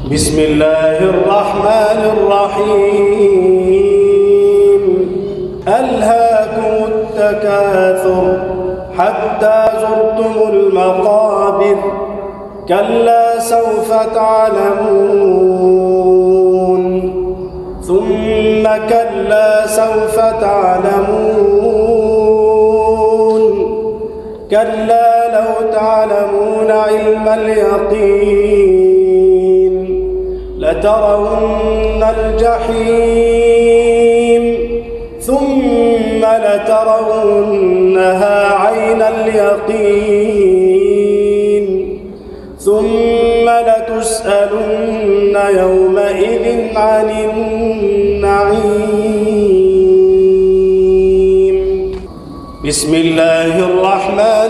بسم الله الرحمن الرحيم. ألهاكم التكاثر حتى زرتم المقابر، كلا سوف تعلمون، ثم كلا سوف تعلمون، كلا لو تعلمون علم اليقين لترون الجحيم ثم لترونها عين اليقين ثم لتسألن يومئذ عن النعيم. بسم الله الرحمن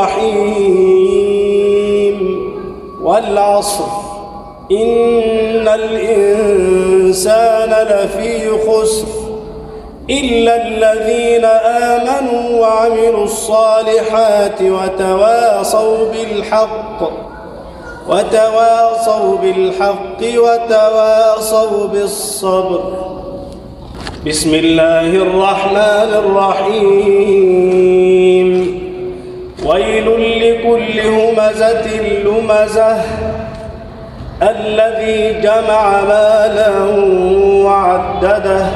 الرحيم. والعصر إن الإنسان لفي خسر إلا الذين آمنوا وعملوا الصالحات وتواصوا بالحق وتواصوا بالصبر. بسم الله الرحمن الرحيم. ويل لكل همزة لمزة الذي جمع مالا وعدده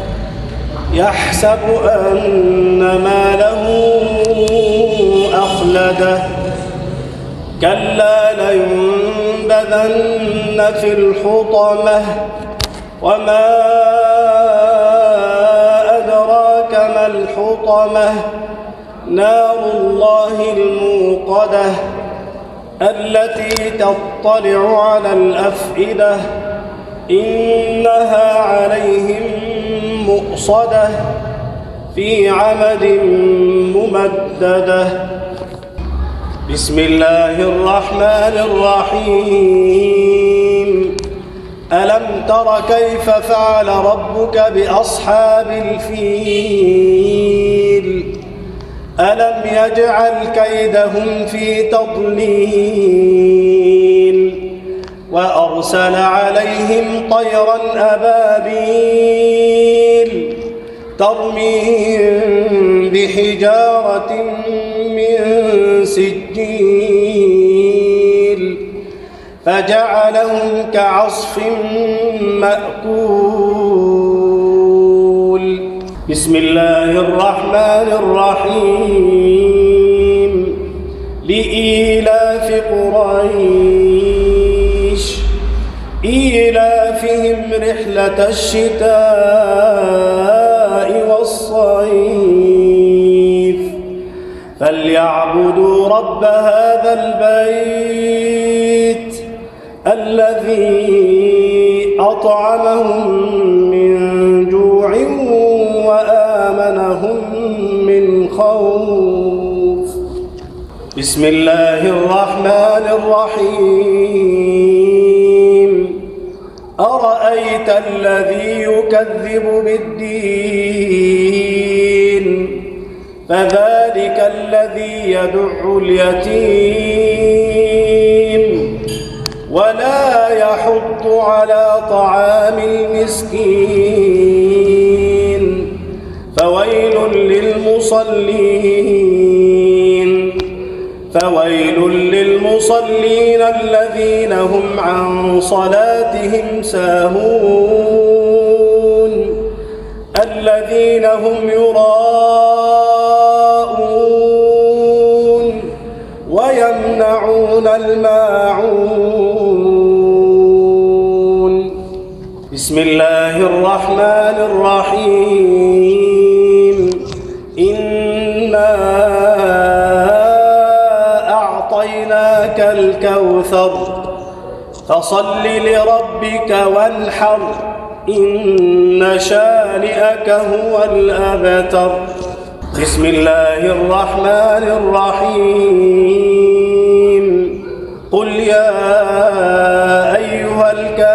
يحسب أن ماله أخلده كلا لينبذن في الحطمة وما أدراك ما الحطمة نار الله الموقدة التي تطلع على الأفئدة إنها عليهم مؤصدة في عمد ممددة. بسم الله الرحمن الرحيم. ألم تر كيف فعل ربك بأصحاب الفيل ألم يجعل كيدهم في تضليل وأرسل عليهم طيرا أبابيل ترميهم بحجارة من سجيل فجعلهم كعصف مأكول. بسم الله الرحمن الرحيم. لإيلاف قريش إيلافهم رحلة الشتاء والصيف فليعبدوا رب هذا البيت الذي أطعمهم من جوع وآمنهم من خوف. بسم الله الرحمن الرحيم. أرأيت الذي يكذب بالدين فذلك الذي يدع اليتيم ولا يحض على طعام المسكين فويل للمصلين الذين هم عن صلاتهم ساهون الذين هم يراءون ويمنعون الماعون. بسم الله الرحمن الرحيم. إنا أعطيناك الكوثر فصل لربك وانحر إن شانئك هو الأبتر. بسم الله الرحمن الرحيم. قل يا أيها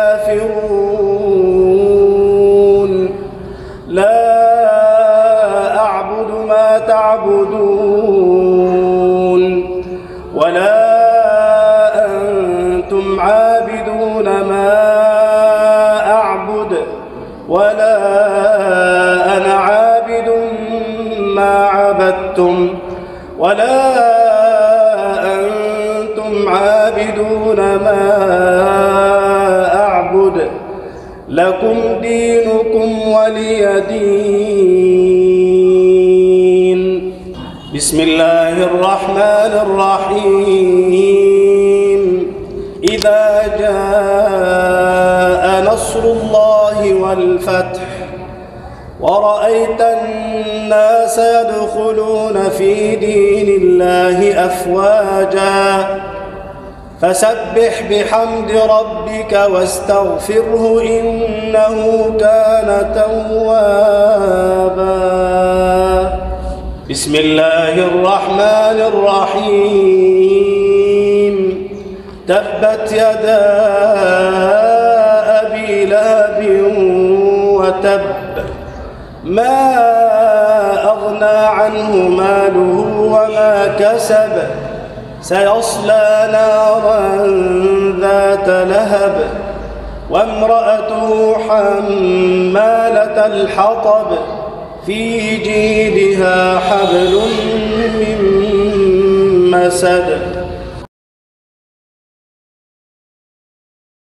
الكافرون لا أعبد ما تعبدون ولا أنتم عابدون ما ولا أنا عابد ما عبدتم ولا أنتم عابدون ما أعبد لكم دينكم ولي دين. بسم الله الرحمن الرحيم. إذا جاء نصر الله والفتح ورأيت الناس يدخلون في دين الله أفواجا فسبح بحمد ربك واستغفره إنه كان توابا. بسم الله الرحمن الرحيم. تبت يدا أبي لهب وتب ما أغنى عنه ماله وما كسب سيصلى نارا ذات لهب وامرأته حمالة الحطب في جيدها حبل من مسد